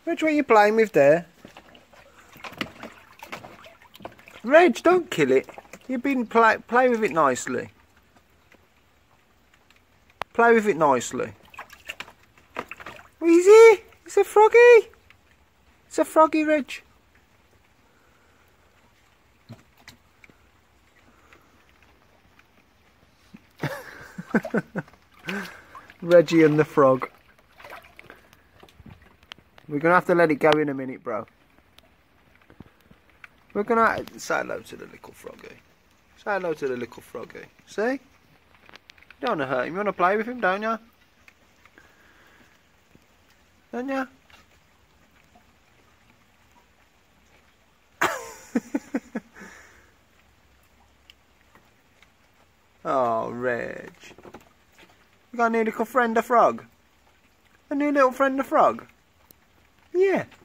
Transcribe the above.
Reg, what are you playing with there? Reg, don't kill it. You've been play with it nicely. Play with it nicely. What is it? It's a froggy. It's a froggy, Reg. Reggie and the frog. We're gonna have to let it go in a minute, bro. We're gonna say hello to the little froggy. Say hello to the little froggy. See? You don't want to hurt him. You want to play with him, don't you? Don't you? Oh, Reg. You got a new little friend, a frog? A new little friend, a frog? Yeah.